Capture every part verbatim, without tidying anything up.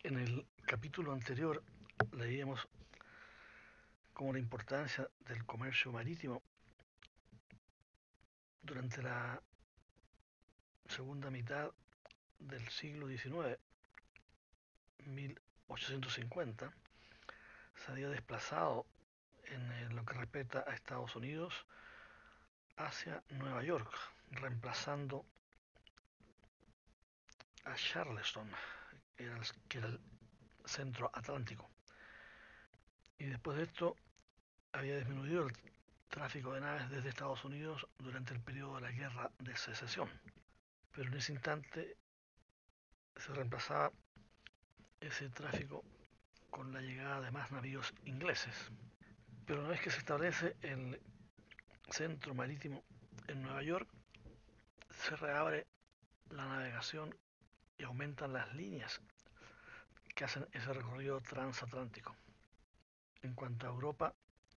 En el capítulo anterior leíamos cómo la importancia del comercio marítimo durante la segunda mitad del siglo diecinueve, mil ochocientos cincuenta, se había desplazado en lo que respecta a Estados Unidos hacia Nueva York, reemplazando a Charleston, que era el, que era el centro atlántico. Y después de esto había disminuido el tráfico de naves desde Estados Unidos durante el periodo de la Guerra de Secesión. Pero en ese instante se reemplazaba ese tráfico con la llegada de más navíos ingleses. Pero una vez que se establece el centro marítimo en Nueva York, se reabre la navegación y aumentan las líneas que hacen ese recorrido transatlántico. En cuanto a Europa,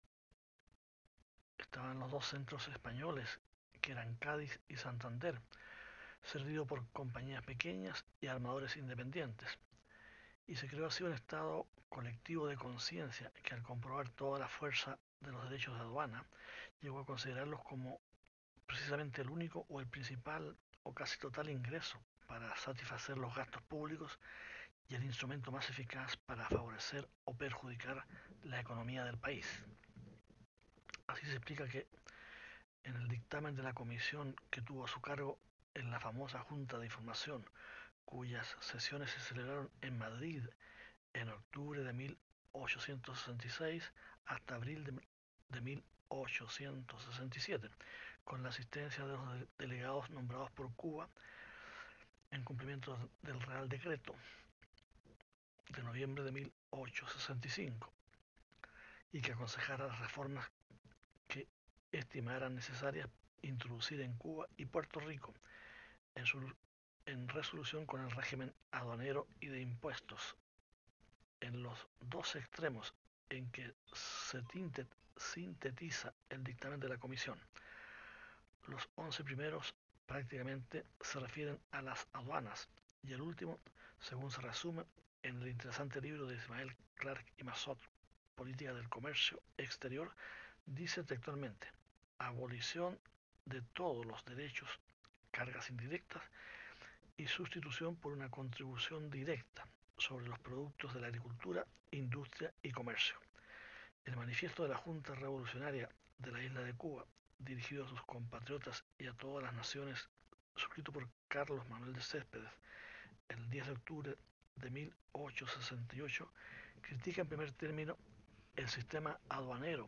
estaban los dos centros españoles, que eran Cádiz y Santander, servido por compañías pequeñas y armadores independientes, y se creó así un estado colectivo de conciencia que, al comprobar toda la fuerza de los derechos de aduana, llegó a considerarlos como precisamente el único o el principal o casi total ingreso para satisfacer los gastos públicos y el instrumento más eficaz para favorecer o perjudicar la economía del país. Así se explica que en el dictamen de la comisión que tuvo a su cargo en la famosa Junta de Información, cuyas sesiones se celebraron en Madrid en octubre de mil ochocientos sesenta y seis hasta abril de, de mil ochocientos sesenta y siete, con la asistencia de los de delegados nombrados por Cuba en cumplimiento del Real Decreto de noviembre de mil ochocientos sesenta y cinco, y que aconsejara las reformas que estimaran necesarias introducir en Cuba y Puerto Rico en, su, en resolución con el régimen aduanero y de impuestos. En los dos extremos en que se sintetiza el dictamen de la comisión, los once primeros prácticamente se refieren a las aduanas, y el último, según se resume en el interesante libro de Ismael Clark y Massot, Política del Comercio Exterior, dice textualmente: abolición de todos los derechos, cargas indirectas y sustitución por una contribución directa sobre los productos de la agricultura, industria y comercio. El manifiesto de la Junta Revolucionaria de la isla de Cuba, dirigido a sus compatriotas y a todas las naciones, suscrito por Carlos Manuel de Céspedes el diez de octubre de mil ochocientos sesenta y ocho, critica en primer término el sistema aduanero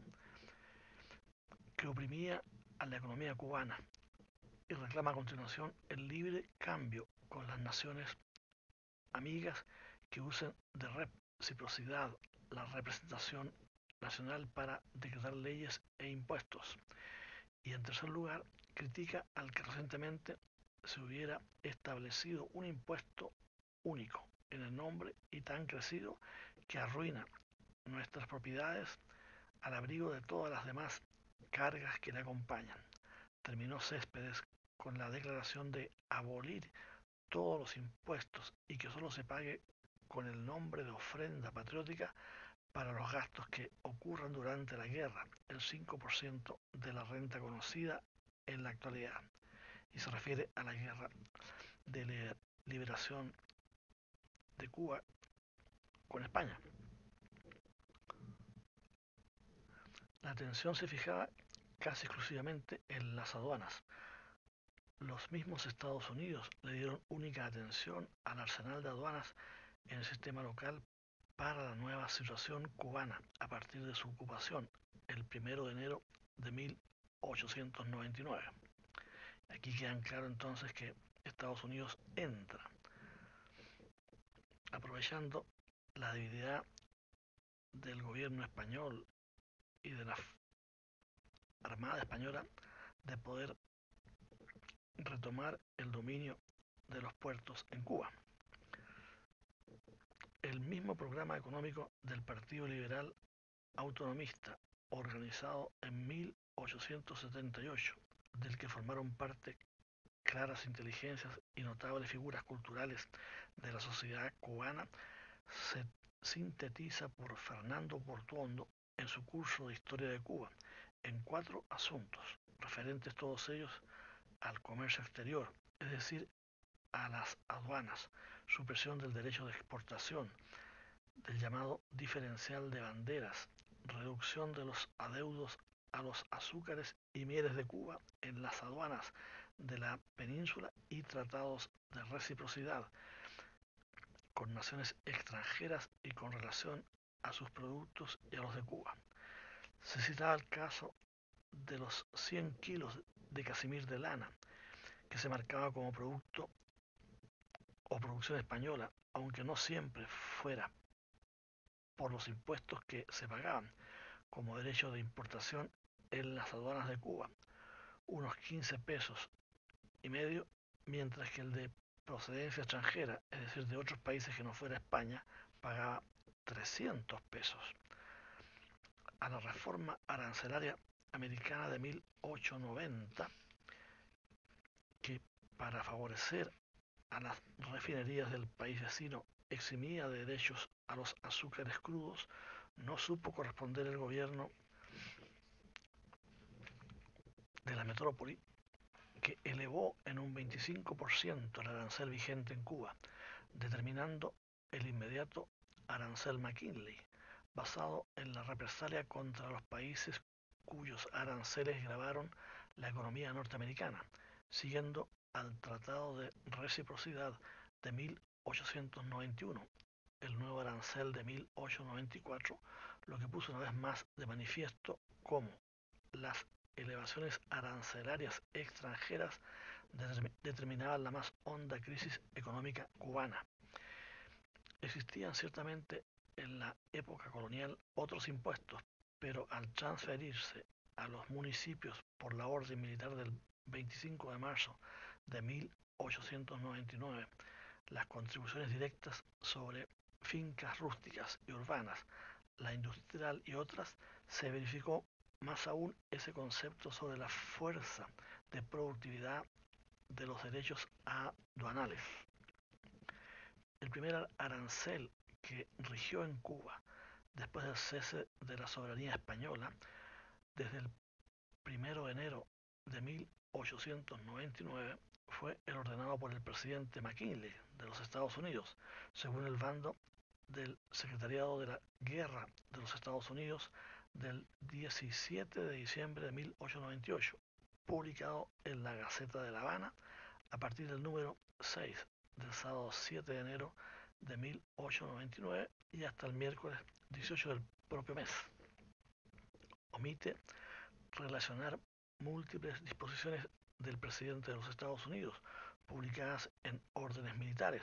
que oprimía a la economía cubana y reclama a continuación el libre cambio con las naciones amigas que usen de reciprocidad la representación nacional para decretar leyes e impuestos. Y en tercer lugar, critica al que recientemente se hubiera establecido un impuesto único en el nombre y tan crecido que arruina nuestras propiedades al abrigo de todas las demás cargas que le acompañan. Terminó Céspedes con la declaración de abolir todos los impuestos y que solo se pague con el nombre de ofrenda patriótica para los gastos que ocurran durante la guerra, el cinco por ciento de la renta conocida en la actualidad, y se refiere a la guerra de liberación de Cuba con España. La atención se fijaba casi exclusivamente en las aduanas. Los mismos Estados Unidos le dieron única atención al arsenal de aduanas en el sistema local para la nueva situación cubana a partir de su ocupación el primero de enero de mil ochocientos noventa y nueve. Aquí quedan claro entonces que Estados Unidos entra aprovechando la debilidad del gobierno español y de la Armada Española de poder retomar el dominio de los puertos en Cuba. El mismo programa económico del Partido Liberal Autonomista, organizado en mil ochocientos setenta y ocho, del que formaron parte claras inteligencias y notables figuras culturales de la sociedad cubana, se sintetiza por Fernando Portuondo en su curso de Historia de Cuba en cuatro asuntos, referentes todos ellos al comercio exterior, es decir, a las aduanas, supresión del derecho de exportación, del llamado diferencial de banderas, reducción de los adeudos a los azúcares y mieles de Cuba en las aduanas de la península y tratados de reciprocidad con naciones extranjeras y con relación a sus productos y a los de Cuba. Se citaba el caso de los cien kilos de casimir de lana, que se marcaba como producto o producción española, aunque no siempre fuera por los impuestos que se pagaban como derecho de importación en las aduanas de Cuba, unos quince pesos y medio, mientras que el de procedencia extranjera, es decir, de otros países que no fuera España, pagaba trescientos pesos. A la reforma arancelaria americana de mil ochocientos noventa, que para favorecer a las refinerías del país vecino eximía de derechos a los azúcares crudos, no supo corresponder el gobierno de la metrópoli, que elevó en un veinticinco por ciento el arancel vigente en Cuba, determinando el inmediato arancel McKinley, basado en la represalia contra los países cuyos aranceles gravaron la economía norteamericana, siguiendo al Tratado de Reciprocidad de mil ochocientos noventa y uno, el nuevo arancel de mil ochocientos noventa y cuatro, lo que puso una vez más de manifiesto cómo las elevaciones arancelarias extranjeras determinaban la más honda crisis económica cubana. Existían ciertamente en la época colonial otros impuestos, pero al transferirse a los municipios por la orden militar del veinticinco de marzo de mil ochocientos noventa y nueve, las contribuciones directas sobre fincas rústicas y urbanas, la industrial y otras, se verificó más aún ese concepto sobre la fuerza de productividad de los derechos aduanales. El primer arancel que rigió en Cuba después del cese de la soberanía española, desde el primero de enero de mil ochocientos noventa y nueve, fue el ordenado por el presidente McKinley de los Estados Unidos, según el bando del Secretariado de la Guerra de los Estados Unidos del diecisiete de diciembre de mil ochocientos noventa y ocho, publicado en la Gaceta de La Habana a partir del número seis del sábado siete de enero de mil ochocientos noventa y nueve y hasta el miércoles dieciocho del propio mes. Omite relacionar múltiples disposiciones del presidente de los Estados Unidos, publicadas en órdenes militares,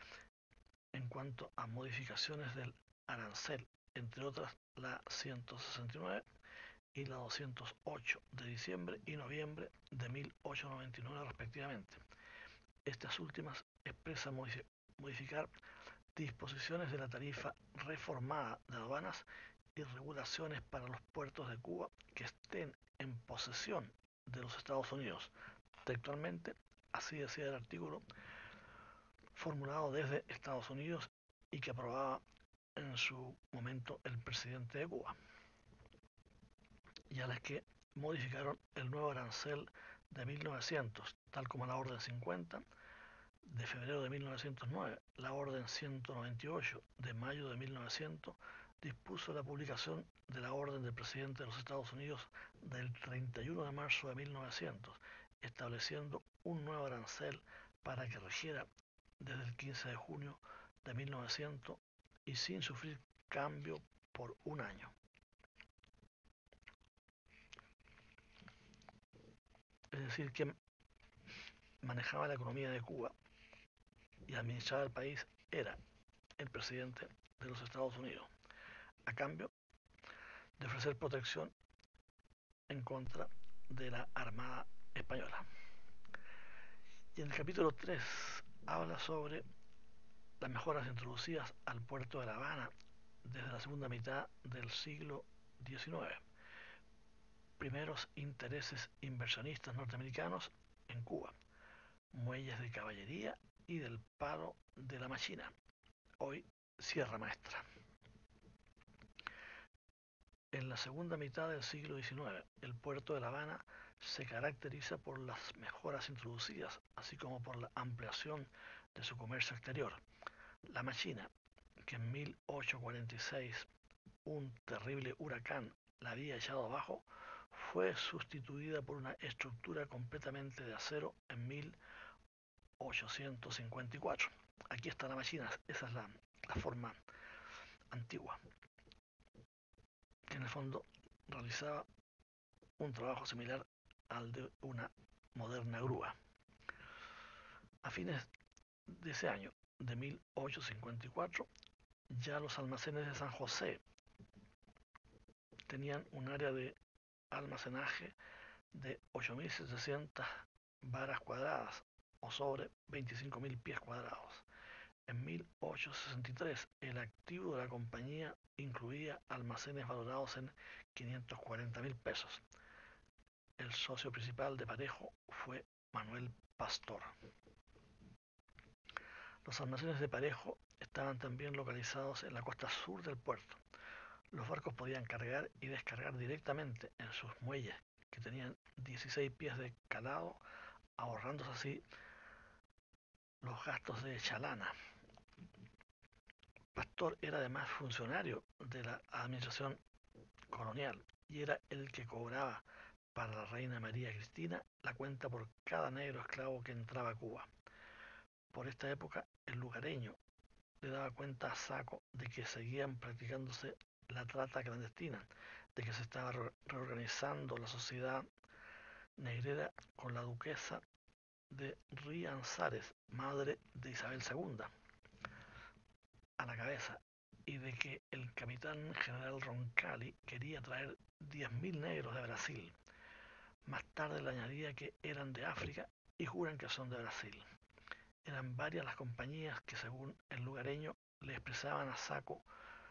en cuanto a modificaciones del arancel, entre otras la ciento sesenta y nueve y la doscientos ocho de diciembre y noviembre de mil ochocientos noventa y nueve respectivamente. Estas últimas expresan modificar disposiciones de la tarifa reformada de aduanas y regulaciones para los puertos de Cuba que estén en posesión de los Estados Unidos. Textualmente, así decía el artículo formulado desde Estados Unidos y que aprobaba en su momento el presidente de Cuba, y a las que modificaron el nuevo arancel de mil novecientos, tal como la orden cincuenta de febrero de mil novecientos nueve, la orden ciento noventa y ocho de mayo de mil novecientos, dispuso la publicación de la orden del presidente de los Estados Unidos del treinta y uno de marzo de mil novecientos, estableciendo un nuevo arancel para que regiera desde el quince de junio de mil novecientos y sin sufrir cambio por un año. Es decir, quien manejaba la economía de Cuba y administraba el país era el presidente de los Estados Unidos, a cambio de ofrecer protección en contra de la Armada Española. Y en el capítulo tres habla sobre las mejoras introducidas al puerto de La Habana desde la segunda mitad del siglo diecinueve. Primeros intereses inversionistas norteamericanos en Cuba, muelles de caballería y del palo de la Machina, hoy Sierra Maestra. En la segunda mitad del siglo diecinueve, el puerto de La Habana se caracteriza por las mejoras introducidas, así como por la ampliación de su comercio exterior. La Machina, que en mil ochocientos cuarenta y seis un terrible huracán la había echado abajo, fue sustituida por una estructura completamente de acero en mil ochocientos cincuenta y cuatro. Aquí está la Machina, esa es la, la forma antigua, que en el fondo realizaba un trabajo similar al de una moderna grúa. A fines de ese año, de mil ochocientos cincuenta y cuatro, ya los almacenes de San José tenían un área de almacenaje de ocho mil setecientas varas cuadradas o sobre veinticinco mil pies cuadrados. En mil ochocientos sesenta y tres, el activo de la compañía incluía almacenes valorados en quinientos cuarenta mil pesos. El socio principal de Parejo fue Manuel Pastor. Los almacenes de Parejo estaban también localizados en la costa sur del puerto. Los barcos podían cargar y descargar directamente en sus muelles, que tenían dieciséis pies de calado, ahorrándose así los gastos de chalana. Pastor era además funcionario de la administración colonial y era el que cobraba para la reina María Cristina la cuenta por cada negro esclavo que entraba a Cuba. Por esta época, el lugareño le daba cuenta a Saco de que seguían practicándose la trata clandestina, de que se estaba reorganizando la sociedad negrera con la duquesa de Rianzares, madre de Isabel segunda, a la cabeza, y de que el capitán general Roncalli quería traer diez mil negros de Brasil. Más tarde le añadía que eran de África y juran que son de Brasil. Eran varias las compañías que, según el lugareño, le expresaban a Saco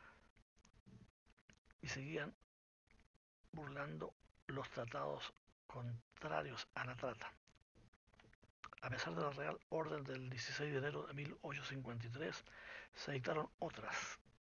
y seguían burlando los tratados contrarios a la trata. A pesar de la Real Orden del dieciséis de enero de mil ochocientos cincuenta y tres, se dictaron otras,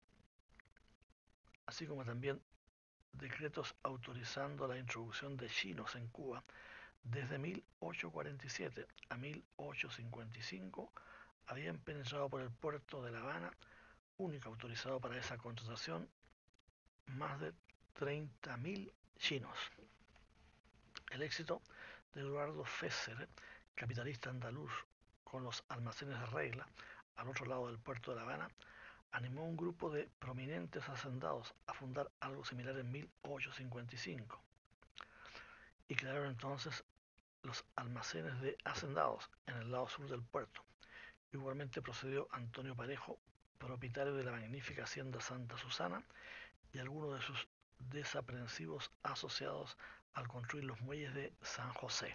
así como también decretos autorizando la introducción de chinos en Cuba. Desde mil ochocientos cuarenta y siete a mil ochocientos cincuenta y cinco habían penetrado por el puerto de La Habana, único autorizado para esa contratación, más de treinta mil chinos. El éxito de Eduardo Fesser, capitalista andaluz con los almacenes de Regla, al otro lado del puerto de La Habana, animó a un grupo de prominentes hacendados a fundar algo similar en mil ochocientos cincuenta y cinco y crearon entonces los almacenes de hacendados en el lado sur del puerto. Igualmente procedió Antonio Parejo, propietario de la magnífica hacienda Santa Susana, y algunos de sus desaprensivos asociados al construir los muelles de San José.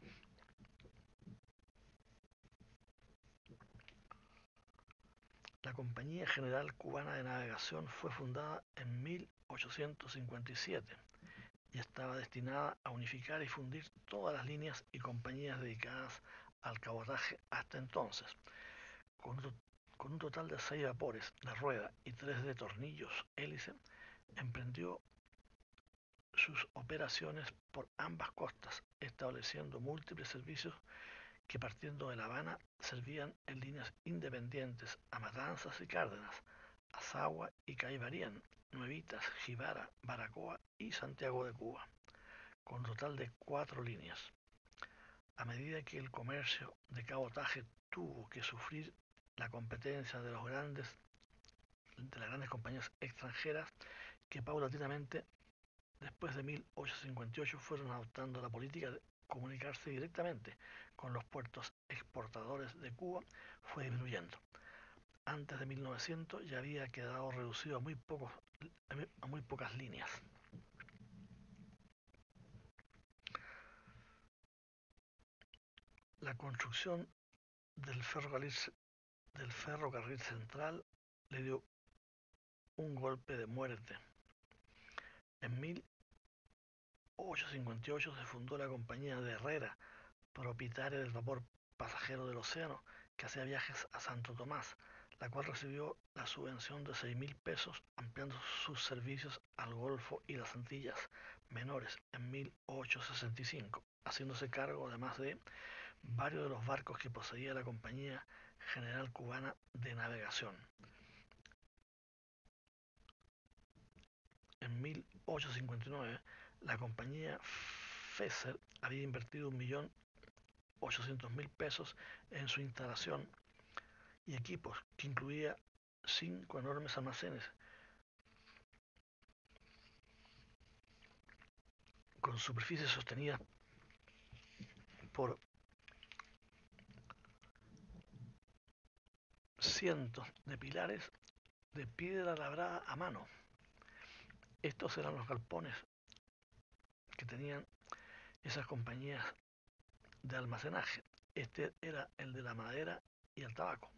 La Compañía General Cubana de Navegación fue fundada en mil ochocientos cincuenta y siete y estaba destinada a unificar y fundir todas las líneas y compañías dedicadas al cabotaje hasta entonces. Con, con un total de seis vapores de rueda y tres de tornillos hélice, emprendió sus operaciones por ambas costas, estableciendo múltiples servicios que, partiendo de La Habana, servían en líneas independientes a Matanzas y Cárdenas, Azagua y Caibarien, Nuevitas, Jibara, Baracoa y Santiago de Cuba, con un total de cuatro líneas. A medida que el comercio de cabotaje tuvo que sufrir la competencia de los grandes de las grandes compañías extranjeras, que paulatinamente después de mil ochocientos cincuenta y ocho fueron adoptando la política de comunicarse directamente con los puertos exportadores de Cuba, fue disminuyendo. Antes de mil novecientos ya había quedado reducido a muy, pocos, a muy pocas líneas. La construcción del ferrocarril, del ferrocarril central le dio un golpe de muerte. En mil ochocientos cincuenta y ocho se fundó la compañía de Herrera, propietaria del vapor pasajero del océano, que hacía viajes a Santo Tomás, la cual recibió la subvención de seis mil pesos, ampliando sus servicios al Golfo y las Antillas Menores en mil ochocientos sesenta y cinco, haciéndose cargo además de varios de los barcos que poseía la Compañía General Cubana de Navegación. En mil ochocientos cincuenta y nueve, la compañía Fesser había invertido un millón ochocientos mil pesos en su instalación y equipos, que incluía cinco enormes almacenes con superficie sostenida por cientos de pilares de piedra labrada a mano. Estos eran los galpones que tenían esas compañías de almacenaje. Este era el de la madera y el tabaco.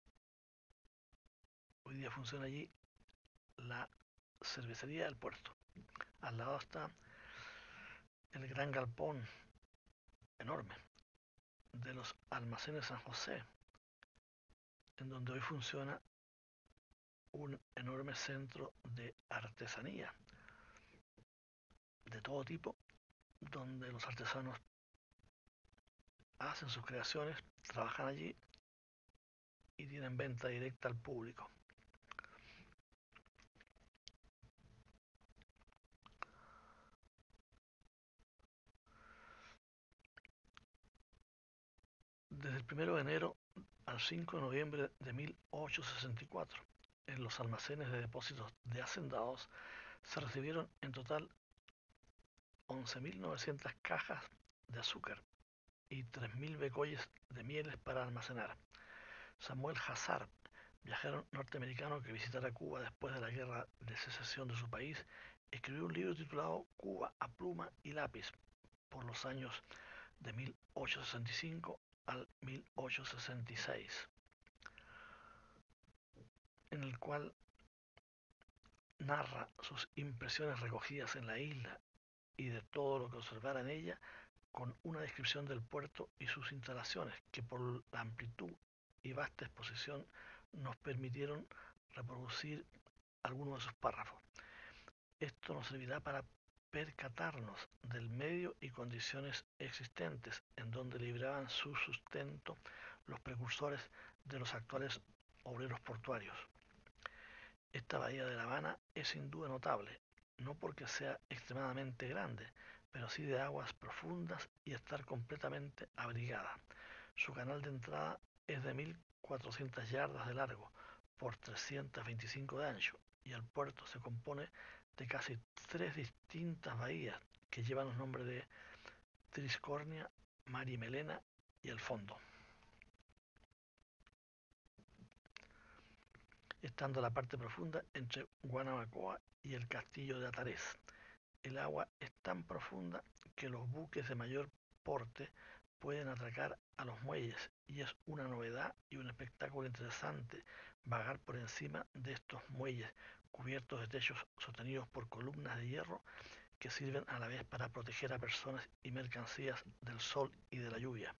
Hoy día funciona allí la cervecería del puerto. Al lado está el gran galpón enorme de los almacenes San José, en donde hoy funciona un enorme centro de artesanía de todo tipo, donde los artesanos hacen sus creaciones, trabajan allí y tienen venta directa al público. Desde el primero de enero al cinco de noviembre de mil ochocientos sesenta y cuatro, en los almacenes de depósitos de hacendados se recibieron en total once mil novecientas cajas de azúcar y tres mil becolles de mieles para almacenar. Samuel Hazard, viajero norteamericano que visitara Cuba después de la guerra de secesión de su país, escribió un libro titulado Cuba a pluma y lápiz por los años de mil ochocientos sesenta y cinco al mil ochocientos sesenta y seis, en el cual narra sus impresiones recogidas en la isla y de todo lo que observara en ella, con una descripción del puerto y sus instalaciones, que por la amplitud y vasta exposición nos permitieron reproducir algunos de sus párrafos. Esto nos servirá para percatarnos del medio y condiciones existentes en donde libraban su sustento los precursores de los actuales obreros portuarios. Esta bahía de La Habana es sin duda notable, no porque sea extremadamente grande, pero sí de aguas profundas y estar completamente abrigada. Su canal de entrada es de mil cuatrocientas yardas de largo por trescientos veinticinco de ancho, y el puerto se compone de casi tres distintas bahías que llevan los nombres de Triscornia, Marimelena y El Fondo, estando la parte profunda entre Guanabacoa y el castillo de Atarés. El agua es tan profunda que los buques de mayor porte pueden atracar a los muelles, y es una novedad y un espectáculo interesante vagar por encima de estos muelles cubiertos de techos sostenidos por columnas de hierro que sirven a la vez para proteger a personas y mercancías del sol y de la lluvia,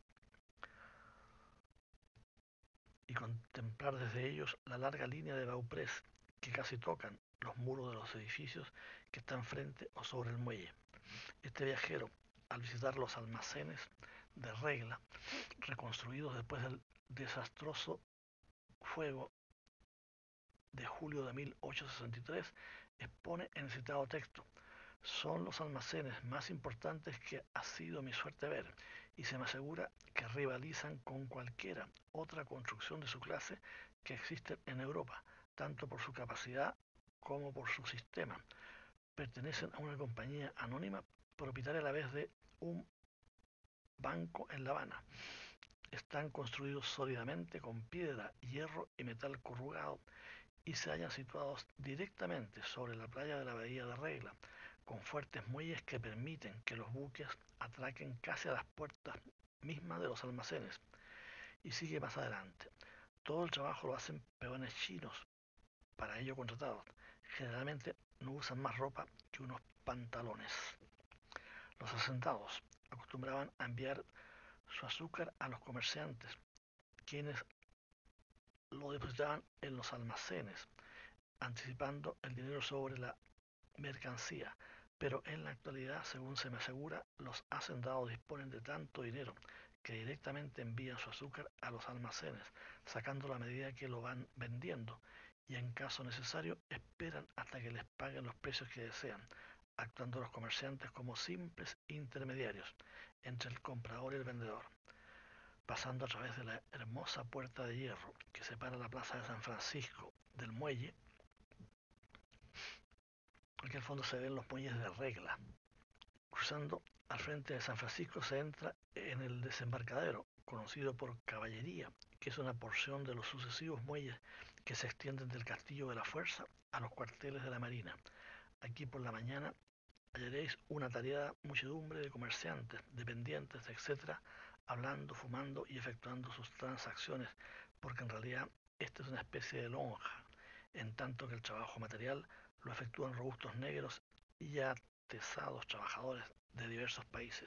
y contemplar desde ellos la larga línea de bauprés que casi tocan los muros de los edificios que están frente o sobre el muelle. Este viajero, al visitar los almacenes de Regla, reconstruidos después del desastroso fuego de julio de mil ochocientos sesenta y tres, expone en el citado texto: son los almacenes más importantes que ha sido mi suerte ver, y se me asegura que rivalizan con cualquiera otra construcción de su clase que existe en Europa, tanto por su capacidad como por su sistema. Pertenecen a una compañía anónima, propietaria a la vez de un banco en La Habana. Están construidos sólidamente con piedra, hierro y metal corrugado, y se hallan situados directamente sobre la playa de la bahía de Regla, con fuertes muelles que permiten que los buques atraquen casi a las puertas mismas de los almacenes. Y sigue más adelante: todo el trabajo lo hacen peones chinos, para ello contratados. Generalmente no usan más ropa que unos pantalones. Los asentados acostumbraban a enviar su azúcar a los comerciantes, quienes lo depositaban en los almacenes, anticipando el dinero sobre la mercancía. Pero en la actualidad, según se me asegura, los hacendados disponen de tanto dinero que directamente envían su azúcar a los almacenes, sacándolo a medida que lo van vendiendo, y en caso necesario esperan hasta que les paguen los precios que desean, actuando los comerciantes como simples intermediarios entre el comprador y el vendedor, pasando a través de la hermosa puerta de hierro que separa la plaza de San Francisco del muelle. Aquí al fondo se ven los muelles de Regla. Cruzando al frente de San Francisco se entra en el desembarcadero, conocido por Caballería, que es una porción de los sucesivos muelles que se extienden del Castillo de la Fuerza a los cuarteles de la Marina. Aquí por la mañana hallaréis una tareada muchedumbre de comerciantes, dependientes, etcétera, hablando, fumando y efectuando sus transacciones, porque en realidad esta es una especie de lonja, en tanto que el trabajo material lo efectúan robustos negros y atesados trabajadores de diversos países.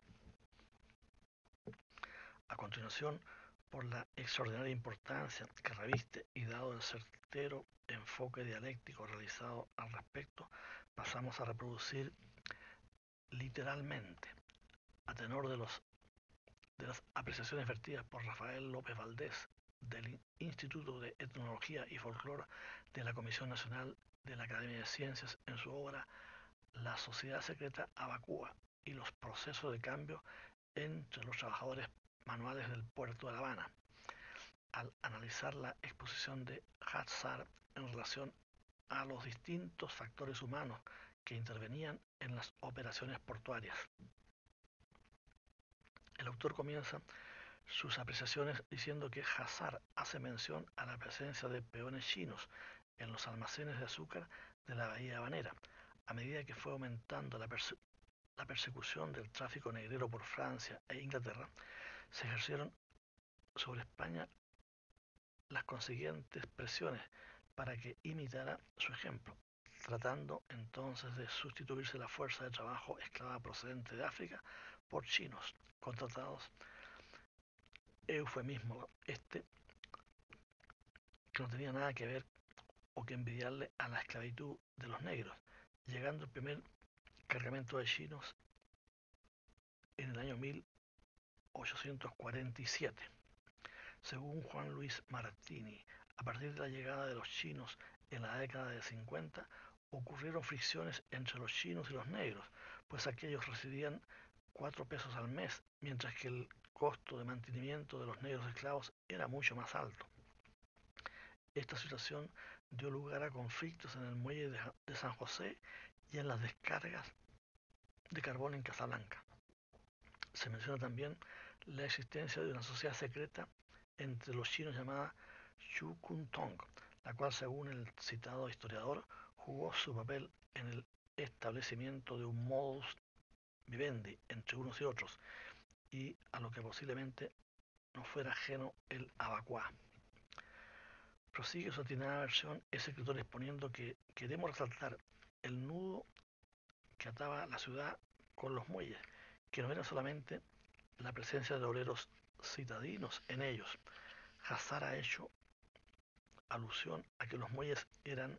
A continuación, por la extraordinaria importancia que reviste y dado el certero enfoque dialéctico realizado al respecto, pasamos a reproducir literalmente, a tenor de, los, de las apreciaciones vertidas por Rafael López Valdés, del Instituto de Etnología y Folclore de la Comisión Nacional de la Academia de Ciencias, en su obra La Sociedad Secreta Abacúa y los procesos de cambio entre los trabajadores manuales del puerto de La Habana, al analizar la exposición de Hatzar en relación a los distintos factores humanos que intervenían en las operaciones portuarias. El autor comienza sus apreciaciones diciendo que Hatzar hace mención a la presencia de peones chinos en los almacenes de azúcar de la bahía habanera. A medida que fue aumentando la, perse la persecución del tráfico negrero por Francia e Inglaterra, se ejercieron sobre España las consiguientes presiones para que imitara su ejemplo, tratando entonces de sustituirse la fuerza de trabajo esclava procedente de África por chinos contratados, eufemismo este, que no tenía nada que ver o que envidiarle a la esclavitud de los negros, llegando el primer cargamento de chinos en el año mil ochocientos cuarenta y siete. Según Juan Luis Martini, a partir de la llegada de los chinos en la década de cincuenta, ocurrieron fricciones entre los chinos y los negros, pues aquellos recibían cuatro pesos al mes, mientras que el costo de mantenimiento de los negros esclavos era mucho más alto. Esta situación dio lugar a conflictos en el muelle de San José y en las descargas de carbón en Casablanca. Se menciona también la existencia de una sociedad secreta entre los chinos llamada Chu Kun Tong, la cual, según el citado historiador, jugó su papel en el establecimiento de un modus vivendi entre unos y otros, y a lo que posiblemente no fuera ajeno el abacuá. Prosigue su atinada versión ese escritor exponiendo que queremos resaltar el nudo que ataba la ciudad con los muelles, que no era solamente la presencia de obreros citadinos en ellos. Hatzar ha hecho alusión a que los muelles eran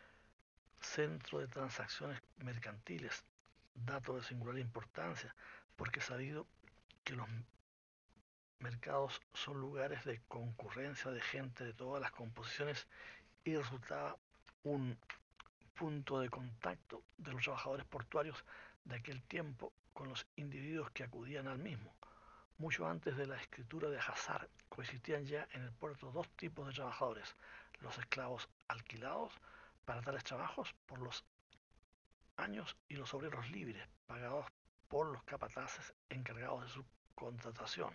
centro de transacciones mercantiles, dato de singular importancia, porque es sabido que los mercados son lugares de concurrencia de gente de todas las composiciones y resultaba un punto de contacto de los trabajadores portuarios de aquel tiempo con los individuos que acudían al mismo. Mucho antes de la escritura de Hatzar, coexistían ya en el puerto dos tipos de trabajadores: los esclavos alquilados para tales trabajos por los años y los obreros libres, pagados por los capataces encargados de su contratación.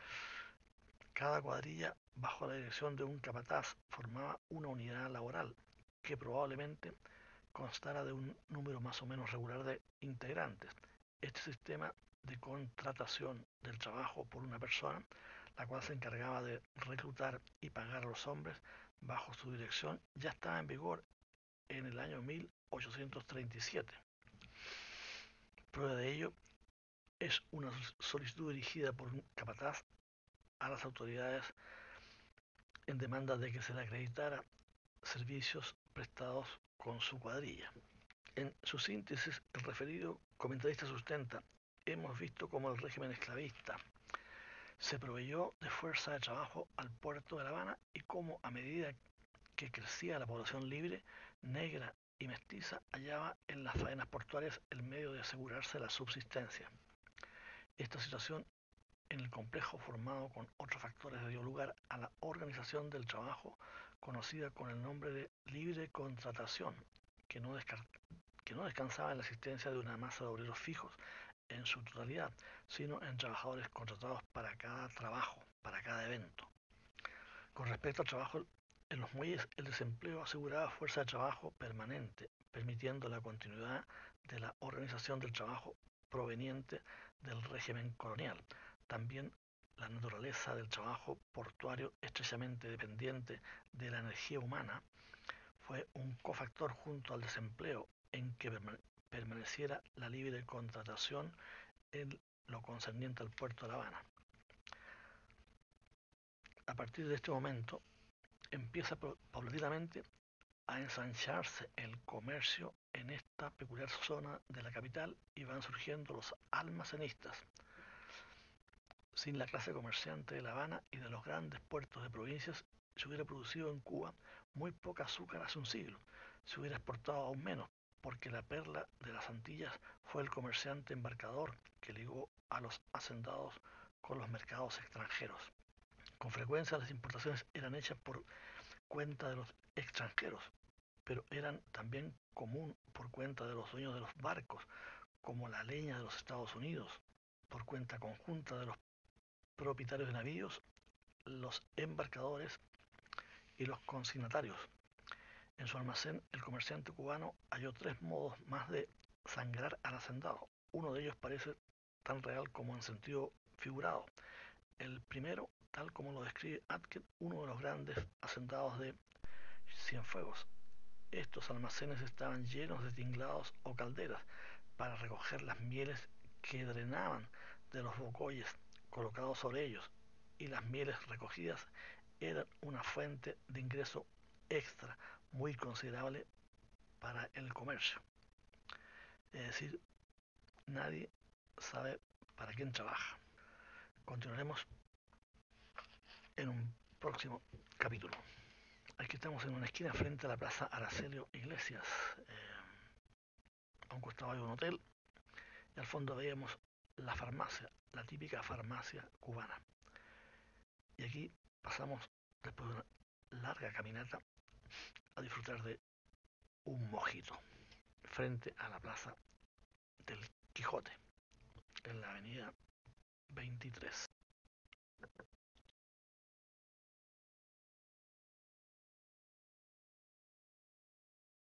Cada cuadrilla, bajo la dirección de un capataz, formaba una unidad laboral que probablemente constara de un número más o menos regular de integrantes. Este sistema de contratación del trabajo por una persona, la cual se encargaba de reclutar y pagar a los hombres bajo su dirección, ya estaba en vigor en el año mil ochocientos treinta y siete. Prueba de ello es una solicitud dirigida por un capataz a las autoridades en demanda de que se le acreditara servicios prestados con su cuadrilla. En su síntesis, el referido comentarista sustenta: hemos visto cómo el régimen esclavista se proveyó de fuerza de trabajo al puerto de La Habana y cómo, a medida que crecía la población libre, negra y mestiza, hallaba en las faenas portuarias el medio de asegurarse la subsistencia. Esta situación en el complejo formado con otros factores dio lugar a la organización del trabajo conocida con el nombre de libre contratación, que no, que no descansaba en la existencia de una masa de obreros fijos en su totalidad, sino en trabajadores contratados para cada trabajo, para cada evento. Con respecto al trabajo en los muelles, el desempleo aseguraba fuerza de trabajo permanente, permitiendo la continuidad de la organización del trabajo proveniente del régimen colonial. También la naturaleza del trabajo portuario, estrechamente dependiente de la energía humana, fue un cofactor junto al desempleo en que permaneciera la libre contratación en lo concerniente al puerto de La Habana. A partir de este momento empieza paulatinamente a ensancharse el comercio en esta peculiar zona de la capital y van surgiendo los almacenistas. Sin la clase comerciante de La Habana y de los grandes puertos de provincias, se hubiera producido en Cuba muy poca azúcar hace un siglo. Se hubiera exportado aún menos, porque la perla de las Antillas fue el comerciante embarcador que ligó a los hacendados con los mercados extranjeros. Con frecuencia las importaciones eran hechas por cuenta de los extranjeros, pero eran también común por cuenta de los dueños de los barcos, como la leña de los Estados Unidos, por cuenta conjunta de los propietarios de navíos, los embarcadores y los consignatarios. En su almacén, el comerciante cubano halló tres modos más de sangrar al hacendado. Uno de ellos parece tan real como en sentido figurado. El primero, tal como lo describe Atkin, uno de los grandes hacendados de Cienfuegos. Estos almacenes estaban llenos de tinglados o calderas para recoger las mieles que drenaban de los bocoyes colocados sobre ellos, y las mieles recogidas eran una fuente de ingreso extra muy considerable para el comercio. Es decir, nadie sabe para quién trabaja. Continuaremos en un próximo capítulo. Aquí estamos en una esquina frente a la plaza Aracelio Iglesias. Eh, a un costado hay un hotel y al fondo veíamos la farmacia, la típica farmacia cubana. Y aquí pasamos, después de una larga caminata, a disfrutar de un mojito frente a la plaza del Quijote, en la avenida veintitrés.